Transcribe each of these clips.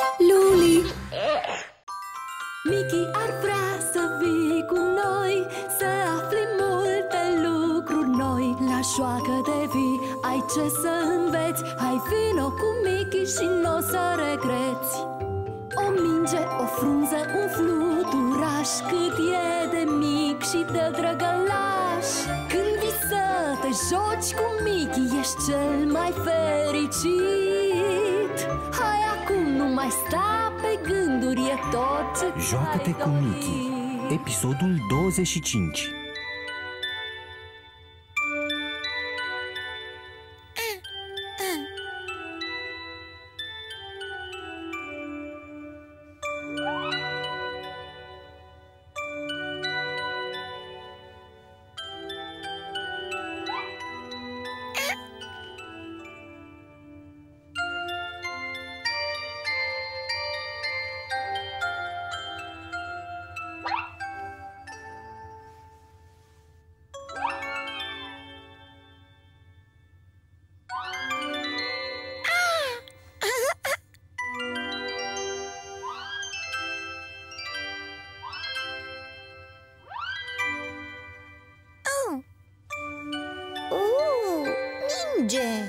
Luli. Mickey ar vrea să vii cu noi, să afli multe lucruri noi. La joacă de vii, ai ce să înveți. Hai vino cu Mickey și n-o să regreți. O minge, o frunză, un fluturaș, cât e de mic și de drăgălaș. Când vii să te joci cu Mickey, ești cel mai fericit. Hai acum, nu mai sta pe gânduri, e tot ce Joacă-te cu Mickey, episodul 25. Minge!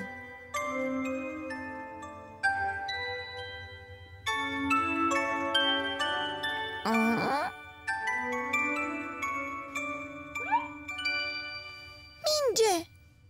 Minge!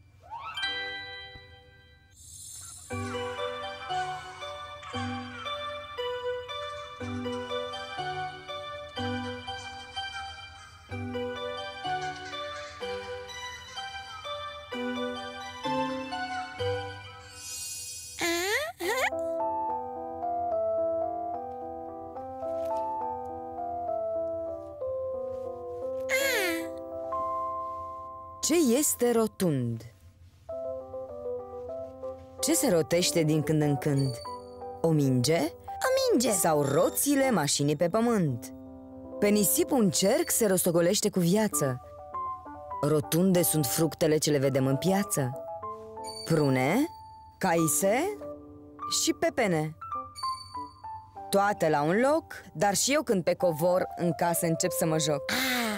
Ce este rotund? Ce se rotește din când în când? O minge? O minge! Sau roțile mașinii pe pământ? Pe nisip un cerc se rostogolește cu viață. Rotunde sunt fructele ce le vedem în piață. Prune, caise și pepene. Toate la un loc, dar și eu când pe covor în casă încep să mă joc.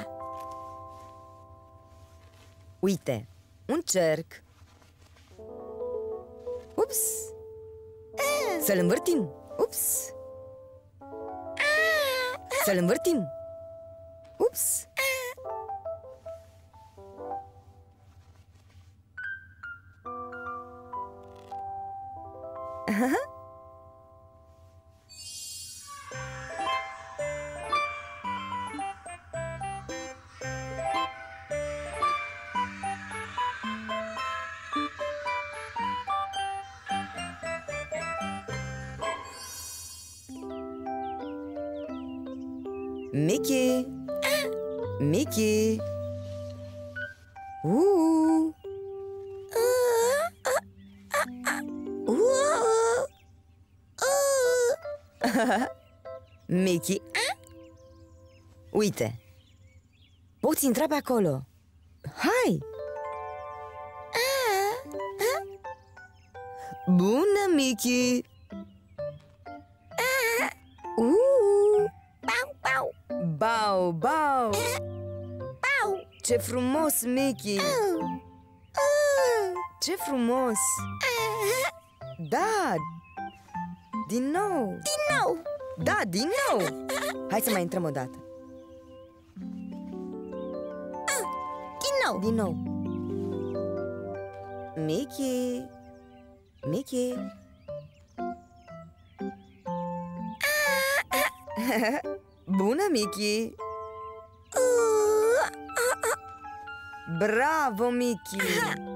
Uite, un cerc. Ups! Să-l învârtim. Ups! Să-l învârtim. Ups! Mickey! Mickey! Mickey! Uite! Poți intra pe acolo! Hai! Bună, Mickey! Bau, bau! Bau! Ce frumos, Mickey! Ce frumos! Da! Din nou! Din nou! Da, din nou! Hai să mai intrăm o dată. Din nou! Din nou! Mickey! Mickey! Bună, Mickey! Bravo, Mickey!